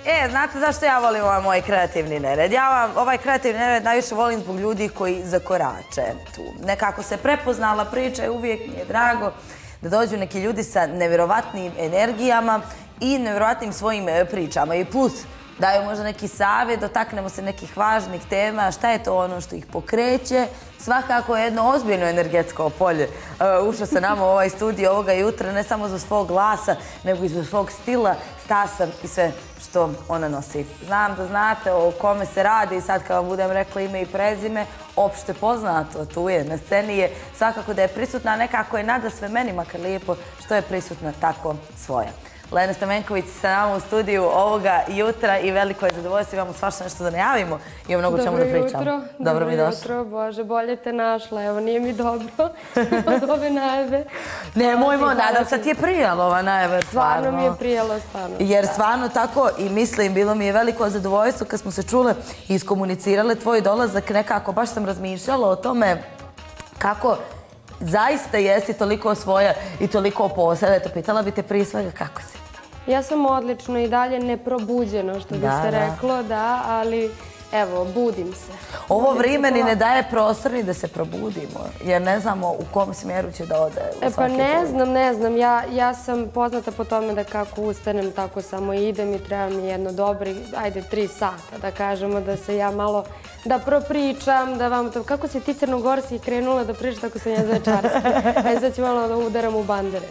Znate zašto ja volim ovaj moj kreativni nered? Ja ovaj kreativni nered najviše volim zbog ljudi koji zakorače tu. Nekako se prepoznala priča i uvijek mi je drago da dođu neki ljudi sa nevjerovatnim energijama i nevjerovatnim svojim pričama. I plus, daju možda neki savjet, dotaknemo se nekih važnih tema, šta je to ono što ih pokreće. Svakako je jedno ozbiljno energetsko polje ušlo se nama u ovaj studio ovoga jutra, ne samo za svog glasa, nego i za svog stila, stasa i sve što ona nosi. Znam da znate o kome se radi i sad kad vam budem rekla ime i prezime, opšte poznato, tu je, na sceni je, svakako da je prisutna, nekako je nada sve meni, makar lijepo, što je prisutna tako svoja. Lena Stamenković sa nama u studiju ovoga jutra i veliko je zadovoljstvo, imamo svašta nešto da najavimo i o mnogo čemu da pričamo. Dobro jutro, Bože, bolje te našla, evo nije mi dobro od ove najave. Nemojmo, nadam se ti je prijalo ova najava, stvarno. Stvarno mi je prijalo, stvarno. Jer stvarno tako i mislim, bilo mi je veliko zadovoljstvo kad smo se čule i iskomunicirale tvoj dolazak, nekako baš sam razmišljala o tome kako zaista jesi toliko svoja i toliko posada. Eto, pitala bi te prije svega kako si? Ja sam odlično i dalje neprobuđeno, što bi se reklo, da, ali evo, budim se. Ovo vrijeme ni ne daje prostor ni da se probudimo, jer ne znamo u kom smjeru će da ode. Pa ne znam. Ja sam poznata po tome da kako ustanem, tako samo idem i treba mi jedno dobri, 3 sata, da kažemo, da se ja malo, da propričam, da vam to, kako si ti Crnogorski krenula da pričaš, tako sam ja Zaječarski. Sad ću malo da udaram u bandere.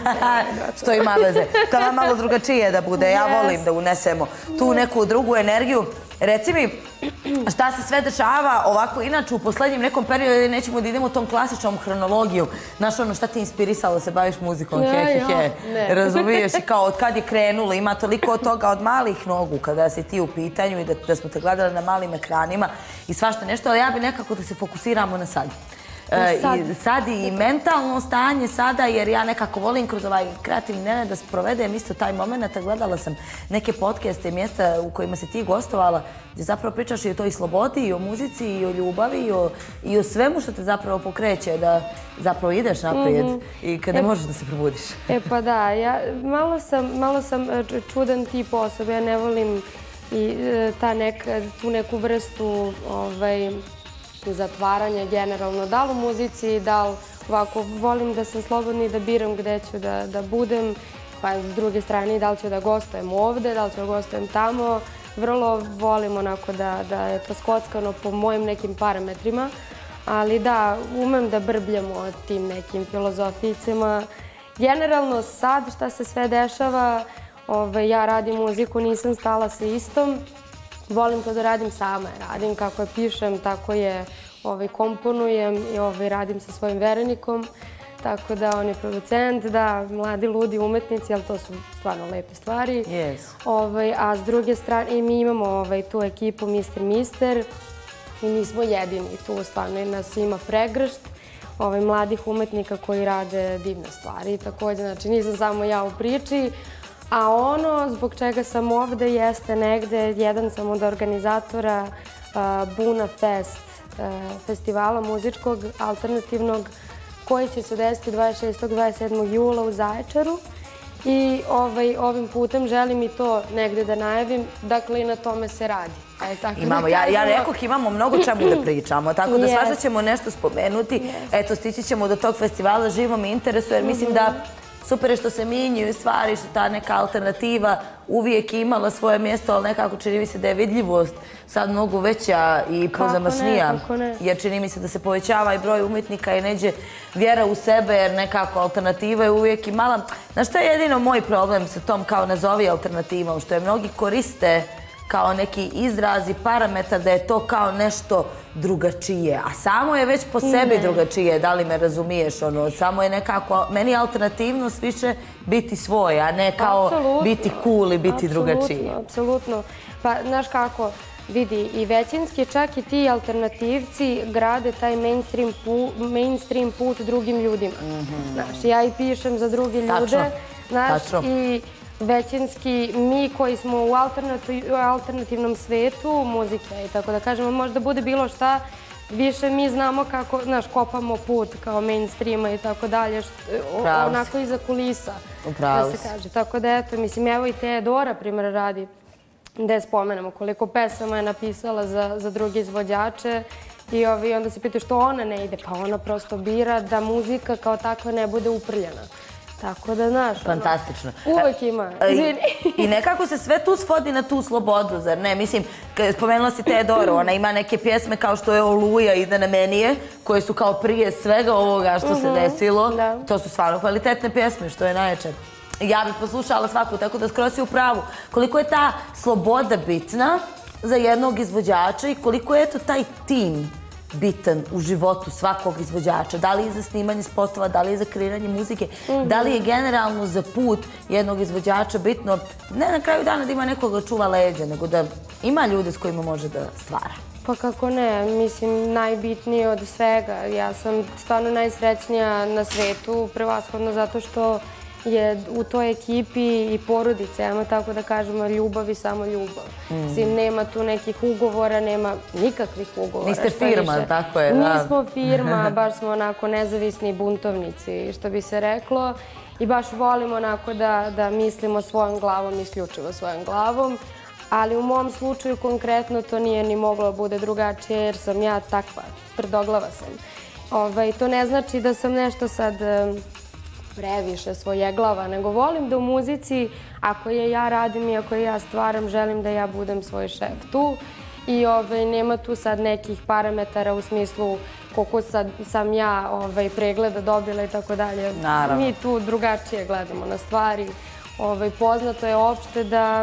Što ima veze. To vam malo drugačije da bude. Ja volim da unesemo tu neku drugu energiju. Reci mi, šta se sve dešava ovako inače u poslednjem nekom periodu, nećemo da idemo tom klasičnom hronologijom. Znaš ono, šta ti je inspirisalo da se baviš muzikom? Razumiješ? I kao od kad je krenulo, ima toliko od toga od malih nogu kada si ti u pitanju i da smo te gledali na malim ekranima i svašta nešto, ali ja bi nekako da se fokusiramo na sad. Sad i mentalno stanje sada, jer ja nekako volim kroz ovaj kreativni nered da sprovedem isto taj moment. Gledala sam neke podcaste i mjesta u kojima si ti gostovala, gdje zapravo pričaš i o toj slobodi, i o muzici, i o ljubavi, i o svemu što te zapravo pokreće da zapravo ideš naprijed i kad ne možeš da se probudiš. Pa da, malo sam čudan tip osobe, ja ne volim i tu neku vrstu zatvaranja generalno, da li u muzici, da li ovako, volim da sam slobodna i da biram gde ću da budem, pa s druge strane da li ću da gostujem ovde, da li ću da gostujem tamo, vrlo volim onako da je to skockano po mojim nekim parametrima, ali da, umem da brbljam o tim nekim filozofijicama. Generalno sad šta se sve dešava, ja radim muziku, nisam stala sa istom. Volim to da radim sama, radim kako je pišem, tako je komponujem i radim sa svojim verenikom, tako da on je producent, da, mladi, ludi umetnici, ali to su stvarno lepe stvari. A s druge strane, mi imamo tu ekipu Mister i mi smo jedini tu, stvarno nas ima pregršt mladih umetnika koji rade divne stvari. Također, znači nisam samo ja u priči, a ono zbog čega sam ovde jeste negde, jedan sam od organizatora Buna Fest, festivala muzičkog, alternativnog, koji će se desiti 26. 27. jula u Zaječaru. I ovim putem želim i to negde da najavim, dakle i na tome se radi. Ja rekoh imamo mnogo čemu da pričamo, tako da svašta ćemo nešto spomenuti. Eto, stići ćemo do tog festivala, živo me interesuje, jer mislim da super je što se minjuju stvari, što ta neka alternativa uvijek imala svoje mjesto, ali nekako čini mi se da je vidljivost sad mnogo veća i pozamašnija. Jer čini mi se da se povećava i broj umjetnika i neđe vjera u sebe, jer nekako alternativa je uvijek imala. Znaš šta je jedino moj problem sa tom kao nazovi alternativom, što je mnogi koriste kao neki izraz i parametar da je to kao nešto drugačije, a samo je već po sebi drugačije, da li me razumiješ, samo je nekako, meni je alternativnost više biti svoj, a ne kao biti cool i biti drugačije. Apsolutno, pa znaš kako, vidi, i većinski čak i ti alternativci grade taj mainstream put drugim ljudima. Znaš, ja i pišem za druge ljude, znaš, i većinski mi koji smo u alternativnom svetu muzike i tako da kažemo, možda bude bilo šta, više mi znamo kako, znaš, kopamo put kao mainstreama i tako dalje, onako iza kulisa, da se kaže. Tako da, eto, mislim, evo i Teodora, primjer, radi gde spomenemo koliko pesama je napisala za druge izvođače i onda se pitaju što ona ne ide, pa ona prosto bira da muzika kao takva ne bude uprljena. Tako da, znaš, fantastično. Uvek ima, izvini. I nekako se sve tu svodi na tu slobodu, zar ne? Mislim, spomenula si Teodoru, ona ima neke pjesme kao što je Oluja i Da na meni je, koje su kao prije svega ovoga što se desilo. To su stvarno kvalitetne pjesme, što je najjače. Ja bih poslušala svaku, tako da skoro si u pravu. Koliko je ta sloboda bitna za jednog izvođača i koliko je to taj tim bitan u životu svakog izvođača. Da li je za snimanje spotova, da li je za kreiranje muzike, da li je generalno za put jednog izvođača bitno, ne na kraju dana da ima nekoga čuva leđa, nego da ima ljude s kojima može da stvara. Pa kako ne, mislim, najbitnije od svega. Ja sam stvarno najsrećnija na svetu, prevashodno zato što je u toj ekipi i porodice, ajmo tako da kažemo, ljubav i samo ljubav. Mislim, nema tu nekih ugovora, nema nikakvih ugovora. Niste firma, tako je, da. Nismo firma, baš smo onako nezavisni buntovnici, što bi se reklo. I baš volimo onako da mislimo svojom glavom, isključivo svojom glavom. Ali u mom slučaju konkretno to nije ni moglo da bude drugačije jer sam ja takva, tvrdoglava sam. To ne znači da sam nešto sad previše svojeglava, nego volim da u muzici, ako je ja radim i ako je ja stvaram, želim da ja budem svoj šef tu i nema tu sad nekih parametara u smislu koliko sad sam ja pregleda dobila i tako dalje. Mi tu drugačije gledamo na stvari. Poznato je opšte da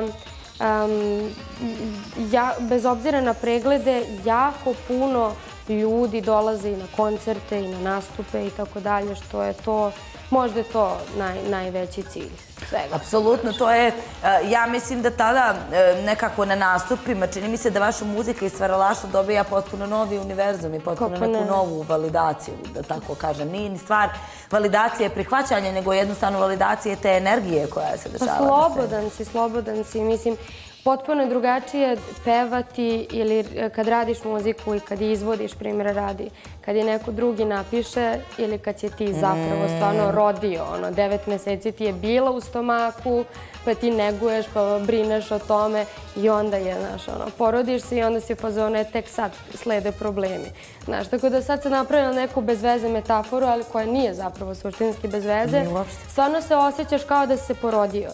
bez obzira na preglede, jako puno ljudi dolaze i na koncerte i na nastupe i tako dalje, što je to, možda je to najveći cilj svega. Apsolutno, to je, ja mislim da tada nekako na nastupima, čini mi se da vaša muzika i stvaralaštvo dobija potpuno novi univerzum i potpuno neku novu validaciju, da tako kažem. Nije ni stvar validacije prihvaćanja, nego jednostavno validacije te energije koja se dešava. Pa slobodan si, mislim, potpuno je drugačije pevati ili kad radiš muziku i kad je izvodiš, primjera radi, kad je neko drugi napiše ili kad si ti zapravo stvarno rodio, 9 meseci ti je bila u stomaku, pa ti neguješ, pa brineš o tome i onda je, porodiš se i onda si u fazonu, tek sad slede problemi. Znaš, tako da sad se napravila neku bez veze metaforu, ali koja nije zapravo suštinski bez veze, stvarno se osjećaš kao da si se porodio.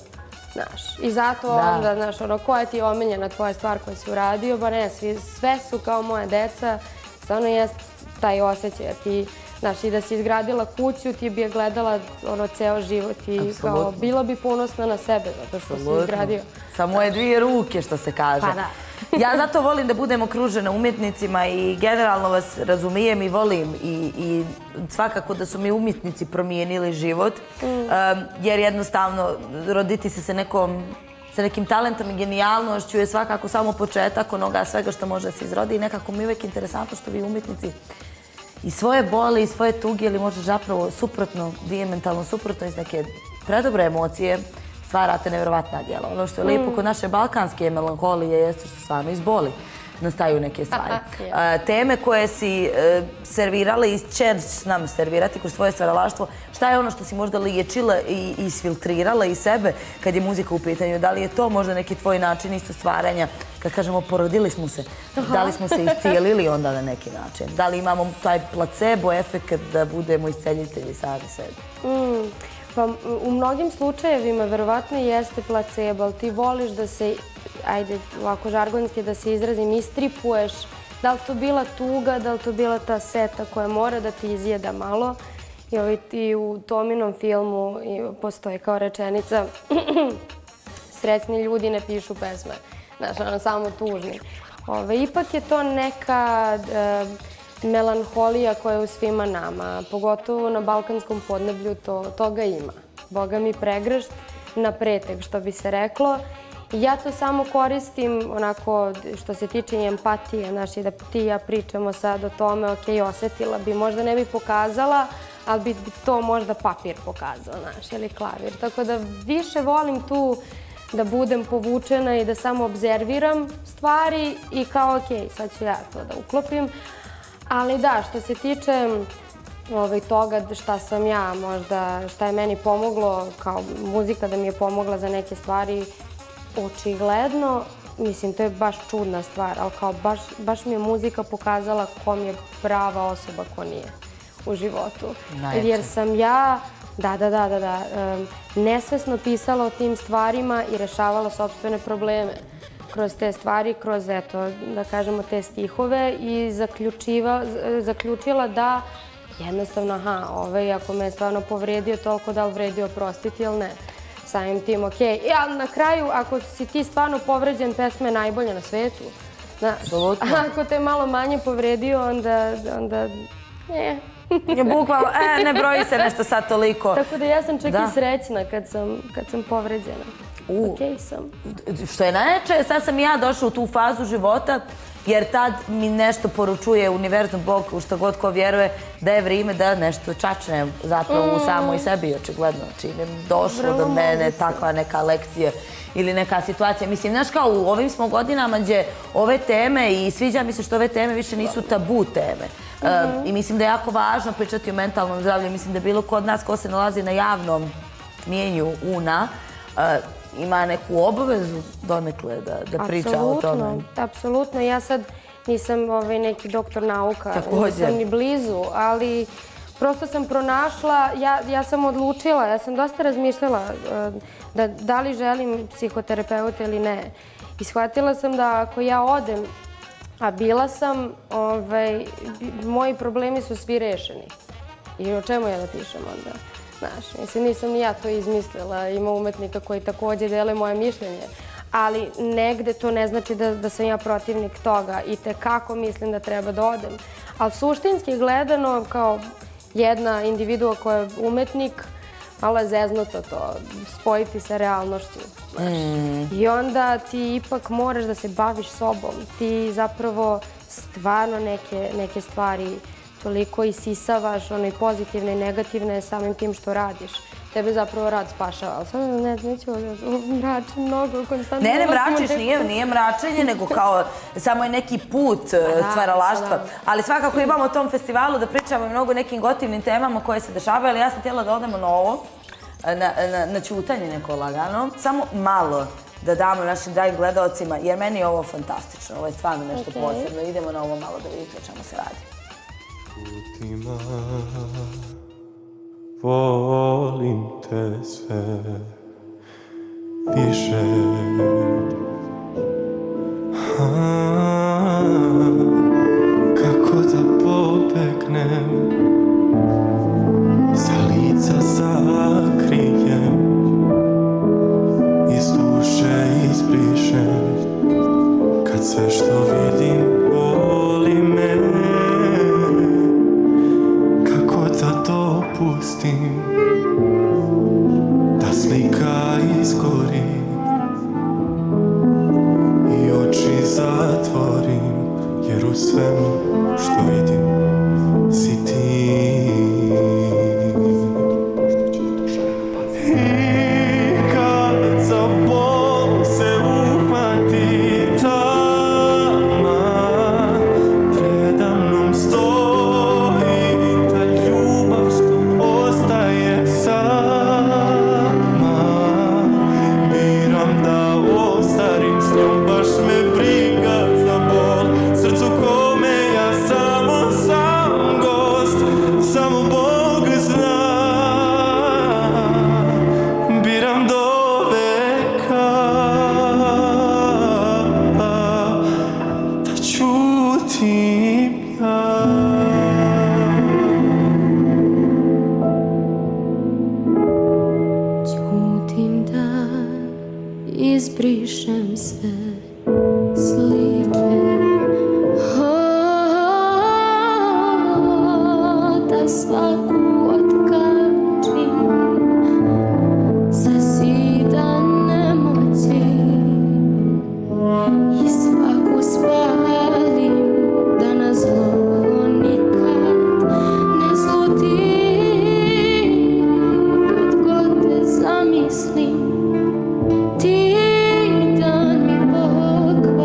I zato onda, znaš, koja ti je omiljena tvoja stvar koju si uradio, ba ne, sve su kao moja deca, stvarno jest taj osjećaj, jer ti, znaš, i da si izgradila kuću, ti bi je gledala ceo život i kao, bila bi ponosna na sebe, zato što si izgradio. Sa moje 2 ruke, što se kaže. Pa da. Ja zato volim da budem okružena umjetnicima i generalno vas razumijem i volim i svakako da su mi umjetnici promijenili život, jer jednostavno roditi se sa nekim talentom i genijalnošću je svakako samo početak onoga svega što može da se izrodi i nekako mi je uvijek interesantno što vi umjetnici i svoje boli i svoje tuge ili možda zapravo suprotno, dijametralno suprotno iz neke predobre emocije stvarate nevjerovatna djela. Ono što je lijepo kod naše balkanske melanholije jeste što stvarno iz boli nastaju neke stvari. Teme koje si servirala i će nam servirati kroz svoje stvaralaštvo, šta je ono što si možda liječila i isfiltrirala iz sebe kad je muzika u pitanju? Da li je to možda neki tvoj način isto stvaranja? Kad kažemo porodili smo se, da li smo se iscijelili onda na neki način? Da li imamo taj placebo efekt da budemo isceljitelji sami sebi? Pa u mnogim slučajevima verovatno jeste placebo, ali ti voliš da se, ajde ovako žargonski da se izrazim, istripuješ. Da li to bila tuga, da li to bila ta seta koja mora da ti izjeda malo. I u Tominom filmu postoji kao rečenica srećni ljudi ne pišu pesme, znaš, samo tužni. Ipak je to neka melanholija koja je u svima nama, pogotovo na balkanskom podneblju toga ima. Boga mi pregršt na pretek, što bi se reklo. Ja to samo koristim onako što se tiče empatije, znaš, i da ti i ja pričamo sad o tome, ok, osjetila bi, možda ne bi pokazala, ali bi to možda papir pokazao, znaš, ili klavir. Tako da više volim tu da budem povučena i da samo obzerviram stvari i kao, ok, sad ću ja to da uklopim. Ali da, što se tiče toga šta sam ja možda, šta je meni pomoglo, kao muzika da mi je pomogla za neke stvari, očigledno mislim, to je baš čudna stvar, ali kao baš mi je muzika pokazala ko mi je prava osoba, ko nije u životu. Jer sam ja, nesvesno pisala o tim stvarima i rešavala sopstvene probleme kroz te stvari, kroz, eto, da kažemo, te stihove i zaključila da jednostavno, ako me je stvarno povredio toliko, da li vredi oprostiti ili ne. Samim tim, okej. Ali na kraju, ako si ti stvarno povređen, pesma je najbolja na svetu. Apsolutno. Ako te malo manje povredio, onda Bukvalno, ne broji se nešto sad toliko. Tako da ja sam čak i srećna kad sam povređena. Okej sam. Što je najjače, sad sam i ja došla u tu fazu života, jer tad mi nešto poručuje univerzum, Bog, u što god ko vjeruje, da je vrijeme da nešto čačne zapravo u samoj sebi, očigledno. Znači, došlo do mene takva neka lekcija ili neka situacija. Mislim, znaš, kao u ovim smo godinama gdje ove teme, i sviđa mi se što ove teme više nisu tabu teme. I mislim da je jako važno pričati o mentalnom zdravlju. Mislim da bilo ko od nas ko se nalazi na javnom mjenju una, ima neku obavezu donekle da priča o tome. Apsolutno. Ja sad nisam neki doktor nauka, nisam ni blizu, ali prosto sam pronašla, ja sam odlučila, ja sam dosta razmišljala da li želim psihoterapeuta ili ne. I shvatila sam da ako ja odem, a bila sam, moji problemi su svi rešeni. I o čemu ja da pišem onda? Znaš, mislim, nisam ni ja to izmislila, ima umetnika koji također dele moje mišljenje, ali negde to ne znači da sam ja protivnik toga i tekako mislim da treba da odem. Ali suštinski gledano, kao jedna individua koja je umetnik, malo je zeznuto to, spojiti sa realnošću. I onda ti ipak moraš da se baviš sobom, ti zapravo stvarno neke stvari toliko isisavaš, ono i pozitivne i negativne samim tim što radiš. Tebe zapravo rad spašava, ali sad neću mračiti mnogo, konstantno. Ne mračiš, nije mračenje, nego kao samo je neki put stvaralaštva. Ali svakako imamo o tom festivalu da pričamo i mnogo nekim gotivnim temama koje se dešavaju, ali ja sam htjela da odemo na ovo, na ćutanje neko lagano, samo malo da damo našim dragim gledalcima, jer meni je ovo fantastično, ovo je stvarno nešto posebno. Idemo na ovo malo da vidite o čemu se radi. Putima volim te sve više, kako da pobegnem, sa lica sakrijem, iz duše izbrišem, kad sve što vidim boli me. Dopustim da slika izgori i oči zatvorim, jer u svemu što vidim si ti. I kad za bol se uhvati tama, predamnom stoji izbrišem sve slike, da svaku otkačim, sasidan nemoći i svaku spalim, da na zlo nikad ne slutim. Kad god te zamislim, ti dan mi pokvari.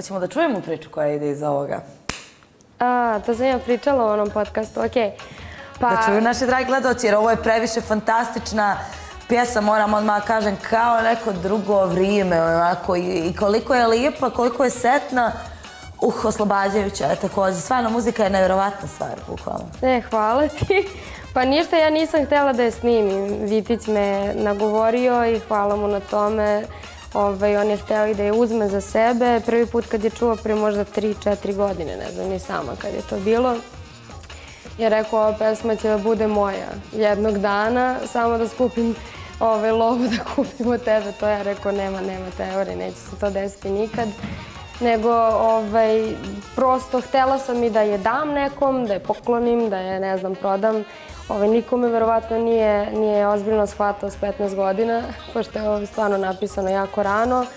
Hoćemo da čujemo priču koja ide iz ovoga. To sam ja pričala u onom podcastu, okej. Da čuju naši dragi gledaoci, jer ovo je previše fantastična pjesma, moram odmah kažem, kao neko drugo vrijeme, onako, i koliko je lijepa, koliko je setna, oslobađajuća je također. Stvarno, muzika je nevjerovatna stvar, bukvalno. Hvala ti. Pa ništa, ja nisam htjela da je snimim. Vitić me nagovorio i hvala mu na tome. On je hteo i da je uzme za sebe. Prvi put kad je čuo pre možda 3-4 godine, ne znam ni sama kad je to bilo, je rekao, ova pesma će da bude moja jednog dana, samo da skupim lovu da kupim od tebe. To ja rekao, nema teorije, neće se to desiti nikad. Nego prosto htela sam i da je dam nekom, da je poklonim, da je, ne znam, prodam. Nikome verovatno nije ozbiljno shvatao s 15 godina, pošto je ovo stvarno napisano jako rano.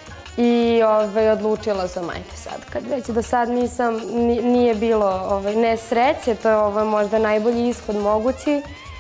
I odlučila sam, ajde sad, kad već do sad nisam, nije bilo nesreće, to je možda najbolji ishod mogući.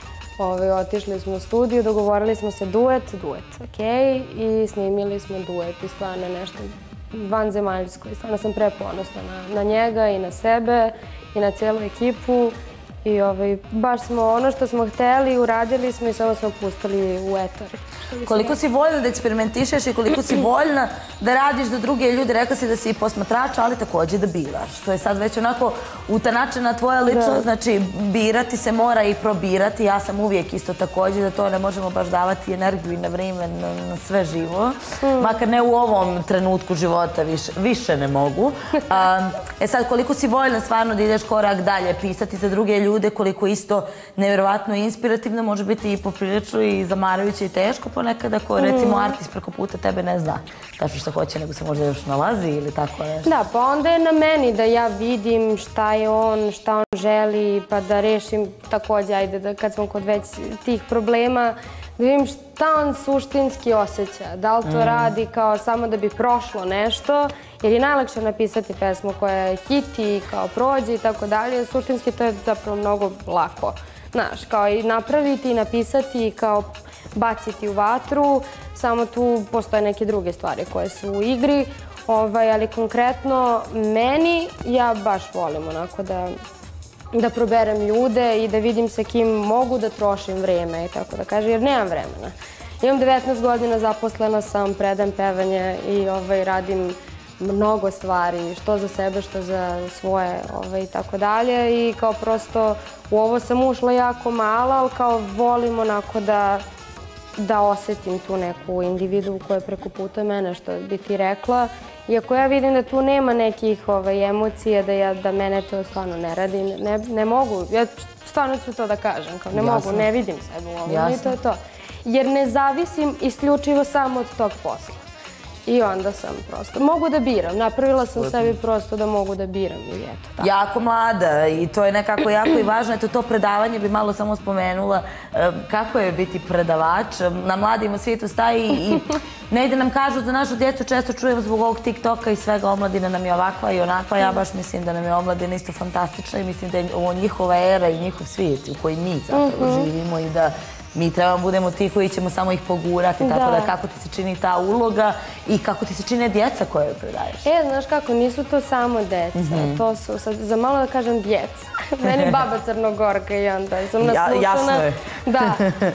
Otišli smo u studiju, dogovorili smo se duet, okej, i snimili smo duet i stvarno nešto vanzemaljsko. I stvarno sam preponosna na njega i na sebe i na cijelu ekipu. I baš smo ono što smo hteli, uradili smo i samo smo pustili u etar. Koliko si voljna da eksperimentišeš i koliko si voljna da radiš za druge ljude, rekla si da si i posmatrač, ali također da biraš. To je sad već onako utanačena tvoja ličnost, znači birati se mora i probirati. Ja sam uvijek isto također da to ne možemo baš davati energiju i na vrijeme na sve živo. Makar ne u ovom trenutku života, više ne mogu. Sad, koliko si voljna stvarno da ideš korak dalje, pisati za druge ljude, koliko isto nevjerovatno i inspirativno, može biti i poprilično i zamarajuće i teško ponekad ako recimo artist preko puta tebe ne zna tačno što hoće, nego se možda još nalazi ili tako nešto. Da, pa onda je na meni da ja vidim šta je on, šta on želi, pa da rešim također, ajde, kad smo kod već tih problema, da vidim šta on suštinski osjeća. Da li to radi kao samo da bi prošlo nešto, jer je najlakše napisati pesmu koja je hit i kao prođe i tako dalje. Suštinski to je zapravo mnogo lako. Znaš, kao i napraviti i napisati i kao baciti u vatru, samo tu postoje neke druge stvari koje su u igri, ali konkretno meni, ja baš volim onako da proberem ljude i da vidim sa kim mogu da trošim vreme i tako da kažem, jer nemam vremena. Imam 19 godina, zaposlena sam, predajem pevanje i radim mnogo stvari, što za sebe, što za svoje i tako dalje. I kao prosto u ovo sam ušla jako mala, ali kao volim onako da osjetim tu neku individu koja je preko puta mene, što bi ti rekla. Iako ja vidim da tu nema nekih emocije, da mene to stvarno ne radi, ne mogu, ja stvarno ću to da kažem, kao ne mogu, ne vidim sebe u ovom i to je to. Jer ne zavisim isključivo samo od tog posla. I onda sam prosto, mogu da biram, napravila sam sebi prosto da mogu da biram i eto tako. Jako mlada i to je nekako jako i važno, eto to predavanje bi malo samo spomenula, kako je biti predavač, na mladim u svijetu staji i negdje nam kažu za našu djecu, često čujemo zbog ovog TikToka i svega, omladina nam je ovakva i onakva, ja baš mislim da nam je omladina isto fantastična i mislim da je ovo njihova era i njihov svijet u koji mi zapravo živimo i da mi trebamo budemo ti koji ćemo samo ih pogurati, tako da kako ti se čini ta uloga i kako ti se čine djeca koje joj predaješ. Znaš kako, nisu to samo djeca, to su, sad za malo da kažem djeca. Meni baba Crnogorka i onda sam naslušana. Jasno je. Da,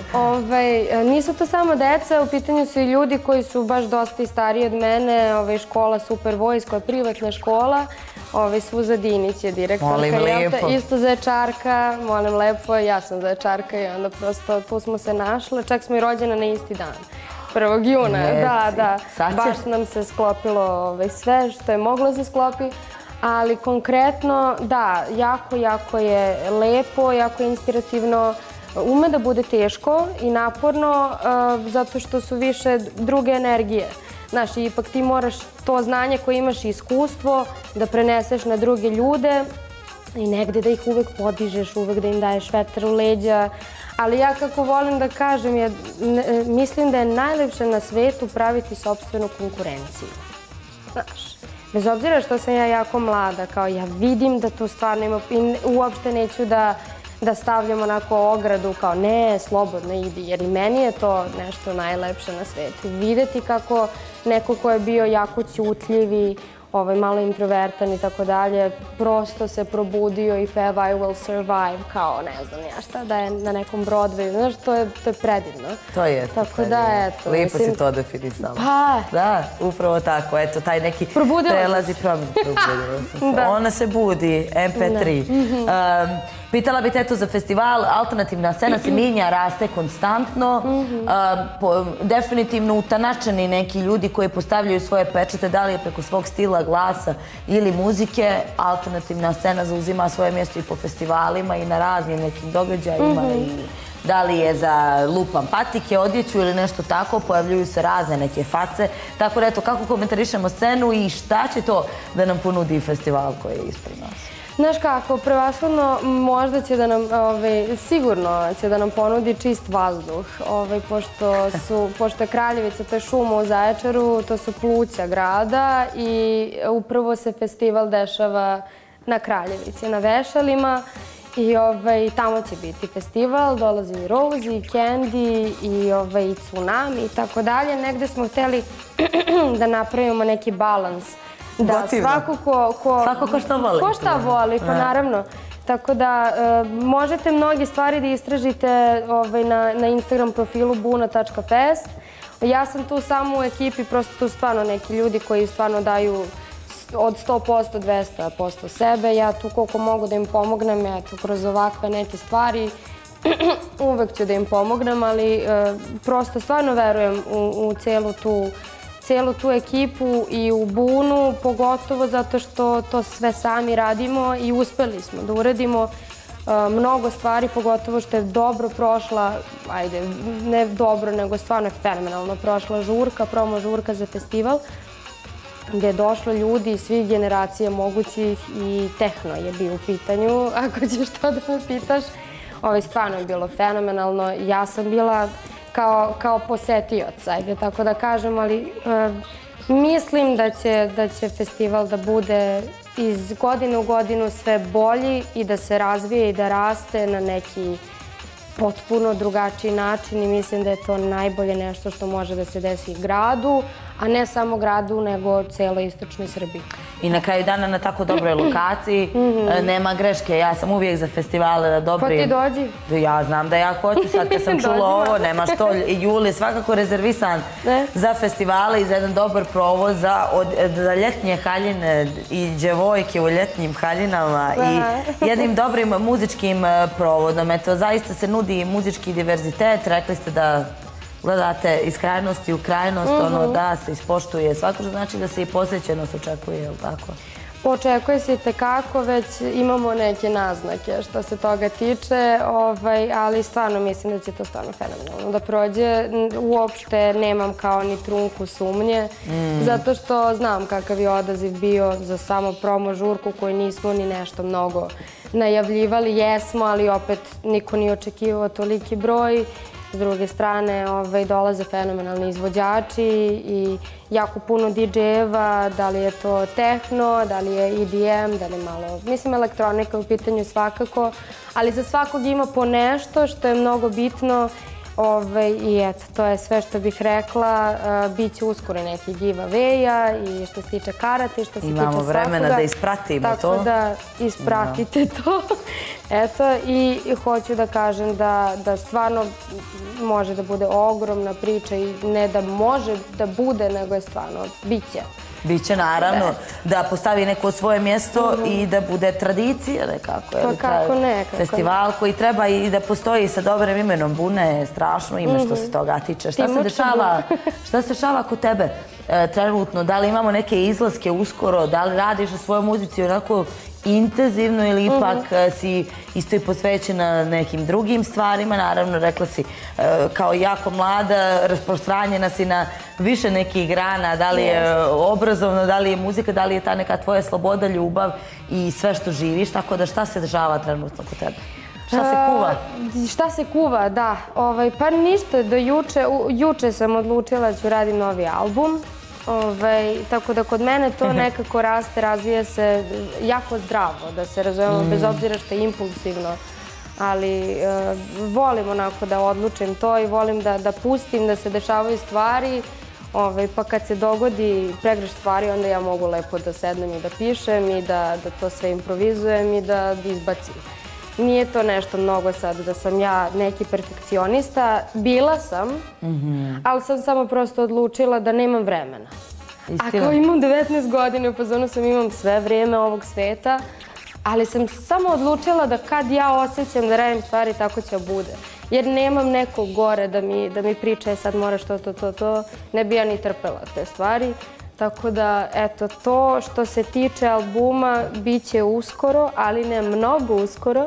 nisu to samo djeca, u pitanju su i ljudi koji su baš dosta i stariji od mene, škola Super Voice koja je privatna škola. Suza Dinić je direktorka. Molim lepo. Isto Zaječarka, molim lepo, ja sam Zaječarka i onda prosto tu smo se našle. Čak smo i rođene na isti dan, 1. juna. Da. Baš nam se sklopilo sve što je moglo se sklopi. Ali konkretno, da, jako je lepo, jako je inspirativno. Ume da bude teško i naporno zato što su više druge energije. Znaš, ipak ti moraš to znanje koje imaš i iskustvo da preneseš na druge ljude i negde da ih uvek podižeš, uvek da im daješ vetar u leđa. Ali ja kako volim da kažem, mislim da je najlepše na svetu praviti sopstvenu konkurenciju. Znaš, bez obzira što sam ja jako mlada, kao ja vidim da tu stvarno ima i uopšte neću da stavljam onako ogradu kao ne, slobodno idi, jer i meni je to nešto najlepše na svetu. Videti kako neko ko je bio jako ćutljiv i malo introvertan i tako dalje, prosto se probudio i peva I Will Survive kao ne znam ja šta, da je na nekom Broadwayu, znaš, to je predivno. To je tako da, eto. Lijepo si to definisala. Pa. Da, upravo tako, eto, taj neki prelazi promjen. Ona se budi, MP3. Pitala bih te eto za festival, alternativna scena se minja, raste konstantno. Definitivno utanačeni neki ljudi koji postavljaju svoje pečete, da li je preko svog stila, glasa ili muzike. Alternativna scena zauzima svoje mjesto i po festivalima i na raznim nekim događajima. Da li je za lupam patike, odjeću ili nešto tako, pojavljuju se razne neke face. Tako da eto, kako komentarišemo scenu i šta će to da nam ponudi festival koji je ispred nas? Znaš kako, prevashodno možda će da nam, sigurno će da nam ponudi čist vazduh, pošto je Kraljevica, to je šuma u Zaječaru, to su pluća grada i upravo se festival dešava na Kraljevici, na Vešalima i tamo će biti festival, dolazi i Rosie, i Candy, i Tsunami i tako dalje. Negde smo hteli da napravimo neki balans. Da, svako ko šta voli. Ko šta voli, pa naravno. Tako da možete mnoge stvari da istražite na Instagram profilu buna.fest. Ja sam tu samo u ekipi, prosto tu stvarno neki ljudi koji stvarno daju od 100%, 200% sebe. Ja tu koliko mogu da im pomognem, eto, kroz ovakve neke stvari, uvek ću da im pomognem, ali prosto stvarno verujem u celu tu ekipu i u Bunu, pogotovo zato što to sve sami radimo i uspeli smo da uradimo mnogo stvari, pogotovo što je dobro prošla, ajde, ne dobro, nego stvarno fenomenalno prošla žurka, promo žurka za festival, gdje je došlo ljudi iz svih generacija mogućih i tehno je bio u pitanju, ako ćeš to da me pitaš. Stvarno je bilo fenomenalno. Ja sam bila kao posetioc, ajde tako da kažem, ali mislim da će festival da bude iz godine u godinu sve bolji i da se razvije i da raste na neki potpuno drugačiji način i mislim da je to najbolje nešto što može da se desi gradu, a ne samo gradu, nego celoj istočnoj Srbiji. I na kraju dana na tako dobroj lokaciji nema greške. Ja sam uvijek za festivale da dobrim. Pa ti dođi. Ja znam da ja hoću sad kad sam čula ovo, nema što. Jul je svakako rezervisan za festivale i za jedan dobar provoz za ljetnje haljine i djevojke u ljetnjim haljinama i jednim dobrim muzičkim provodom. Eto, zaista se nudi muzički diverzitet. Rekli ste da gledate iz krajnosti u krajnost, da se ispoštuje. Svako znači da se i posvećenost očekuje, je li tako? Očekuje se i tekako, već imamo neke naznake što se toga tiče, ali stvarno mislim da će to stvarno fenomenalno da prođe. Uopšte nemam kao ni trunku sumnje, zato što znam kakav je odaziv bio za samo promo žurku koju nismo ni nešto mnogo najavljivali. Jesmo, ali opet niko nije očekivao toliki broj. S druge strane dolaze fenomenalni izvođači i jako puno DJ-eva, da li je to techno, da li je EDM, da li je malo, mislim elektronika u pitanju svakako, ali za svakog ima po nešto što je mnogo bitno i eto, to je sve što bih rekla. Biće uskoro neki giveaway-a i što se tiče karate i što se tiče svakoga. Imamo vremena da ispratimo to. Tako da ispratite to. Eto, i hoću da kažem da stvarno može da bude ogromna priča i ne da može da bude, nego je stvarno, biće. Biće naravno da postavi neko svoje mjesto i da bude tradicija nekako. Pa kako ne? Festival koji treba i da postoji sa dobrim imenom. Bune je strašno ime što se toga tiče. Šta se dešava kod tebe trenutno? Da li imamo neke izlaske uskoro? Da li radiš na svojoj muzici onako intenzivno ili ipak si isto i posvećena nekim drugim stvarima? Naravno, rekla si, kao jako mlada, rasprostranjena si na više nekih grana, da li je obrazovno, da li je muzika, da li je ta neka tvoja sloboda, ljubav i sve što živiš, tako da šta se dešava trenutno kod tebe? Šta se kuva? Šta se kuva, da. Pa ništa, do juče sam odlučila da ću radim novi album. Tako da kod mene to nekako raste, razvija se jako zdravo, da se razumemo, bez obzira što je impulsivno. Ali volim onako da odlučim to i volim da pustim, da se dešavaju stvari. Pa kad se dogodi pregršt stvari, onda ja mogu lepo da sednem i da pišem i da to sve improvizujem i da izbacim. Nije to nešto mnogo sad da sam ja neki perfekcionista. Bila sam, ali sam samo prosto odlučila da nemam vremena. A kao imam 19 godina, u fazonu sam imam sve vrijeme ovog sveta, ali sam samo odlučila da kad ja osjećam da radim stvari, tako će bude. Jer nemam nekog gore da mi priča sad moraš to. Ne bi ja ni trpela te stvari. Tako da, eto, to što se tiče albuma bit će uskoro, ali ne mnogo uskoro.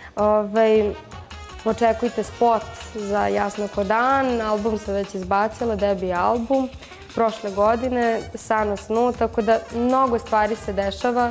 Očekujte spot za Jasno ko dan. Album sam već izbacila, debi album. Prošle godine, San o snu, tako da mnogo stvari se dešava.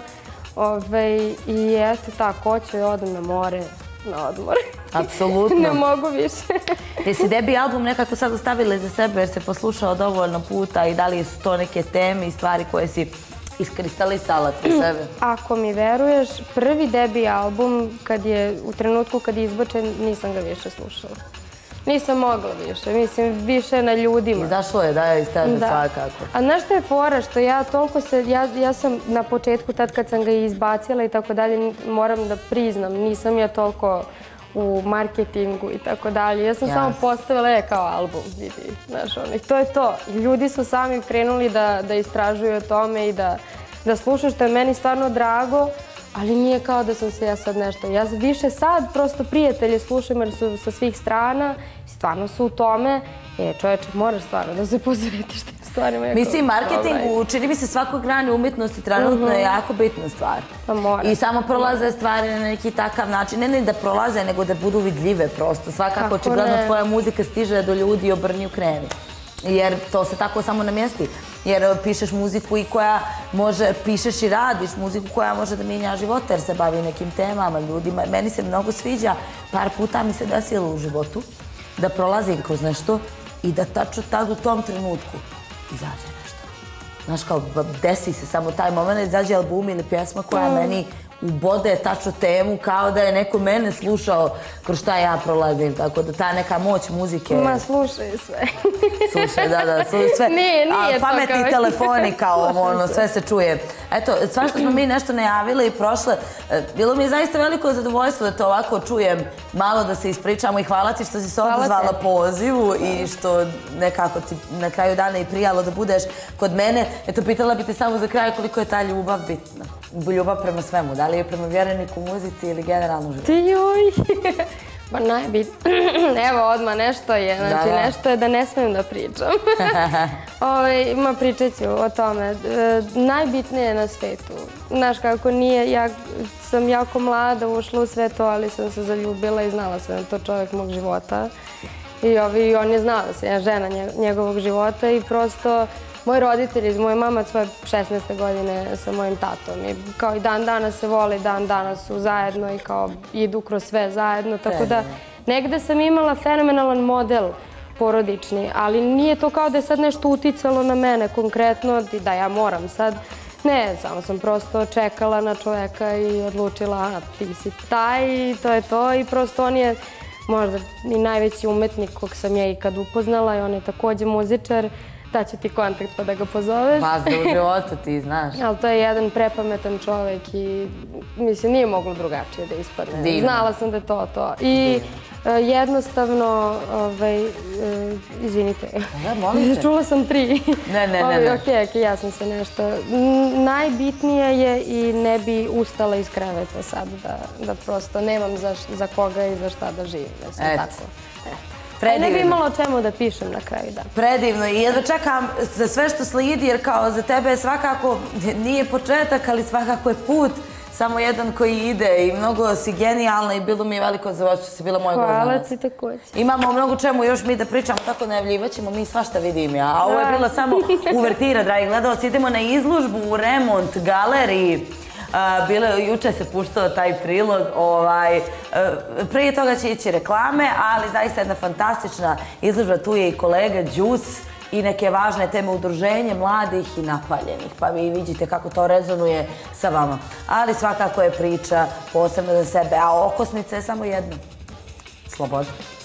I eto tako, hoću i odem na more, na odmor. Apsolutno. Ne mogu više. Jesi debi album nekako sad ostavila iza sebe jer se poslušao dovoljno puta i da li su to neke teme i stvari koje si iskristalisala kroz sebe? Ako mi veruješ, prvi debi album, u trenutku kad je izbačen, nisam ga više slušala. Nisam mogla više, mislim, više na ljudima. Izašlo je, da, iz tebe svakako. A znaš što je fora, što ja toliko ja sam na početku, tad kad sam ga izbacila i tako dalje, moram da priznam, nisam ja toliko u marketingu i tako dalje. Ja sam samo postavila kao album, vidi, znaš, i to je to. Ljudi su sami krenuli da istražuju o tome i da slušaju, što je meni stvarno drago, ali nije kao da sam se ja sad nešto... Ja više sad prosto prijatelje slušam jer su sa svih strana i stvarno su u tome. Čovječe, moraš stvarno da se posvetiš tim stvarima. Mislim, marketingu, čini mi se svakog grane umjetnosti trenutno je jako bitna stvar. I samo prolaze stvari na neki takav način. Ne da prolaze, nego da budu vidljive prosto. Svakako, očigledno tvoja muzika stiže do ljudi i obrni u kreni. Jer to se tako samo namjesti. Jer pišeš muziku i koja može, pišeš i radiš muziku koja može da mijenja živote jer se bavi nekim temama, ljudima. Meni se mnogo sviđa, par puta mi se desilo u životu da prolazim kroz nešto i da tačno tad u tom trenutku izađe nešto. Znaš, kao desi se samo taj moment, izađe album ili pjesma koja meni ubode tačno temu kao da je neko mene slušao kroz šta ja prolazim, tako da ta neka moć muzike... Ma, slušaj sve. Slušaj, da, slušaj sve. Nije to kao... Pametni telefoni kao ono, sve se čuje. Eto, sva što smo mi nešto najavile i prošle, bilo mi je zaista veliko zadovoljstvo da to ovako čujem, malo da se ispričamo i hvala ti što si se odazvala pozivu i što nekako ti na kraju dana i prijalo da budeš kod mene. Eto, pitala bi te samo za kraj koliko je ta ljubav bitna. Ljubav prema svemu, da li je prema vjereniku, muzici ili generalno životu? Joj, pa najbitnije. Evo, odmah nešto je, znači nešto je da ne smijem da pričam. Ma, pričat ću o tome. Najbitnije je na svetu. Znaš kako nije, ja sam jako mlada ušla u sve to, ali sam se zaljubila i znala sam da je to čovjek mog života. I on je znala da sam ja žena njegovog života i prosto moji roditelji, moja mama od svoje 16. godine sa mojim tatom i kao i dan danas se vole, dan danas su zajedno i kao idu kroz sve zajedno, tako da negde sam imala fenomenalan model porodični, ali nije to kao da je sad nešto uticalo na mene konkretno, da ja moram sad. Ne, samo sam prosto čekala na čoveka i odlučila, ti si taj i to je to i prosto on je možda i najveći umetnik kog sam ja ikad upoznala i on je također muzičar. Daću ti kontakt pa da ga pozoveš. Pazda u životu, ti znaš. Ali to je jedan prepametan čovjek i mislim nije moglo drugačije da ispadne. Znala sam da je to. I jednostavno, izvinite, čula sam 3. Ne. Okej, ja sam se nešto. Najbitnije je i ne bi ustala iz kreveta sad, da prosto nemam za koga i za šta da živim. Ne bi imala o čemu da pišem na kraju dana. Predivno i jedva čekam za sve što slijedi jer kao za tebe svakako nije početak, ali svakako je put samo jedan koji ide i mnogo si genijalna i bilo mi je veliko zadovoljstvo što si bila moja gošća. Hvala ti također. Imamo mnogo čemu još mi da pričamo, tako najavljivat ćemo mi svašta vidim. A ovo je bila samo uvertira, dragi gledalci. Idemo na izložbu u Remont galeriji. Juče se puštao taj prilog, prije toga će ići reklame, ali zaista jedna fantastična izložba, tu je i kolega Đus i neke važne teme udruženja mladih i napaljenih, pa vi vidite kako to rezonuje sa vama. Ali svakako je priča posebno za sebe, a okosnica je samo jedna. Sloboda.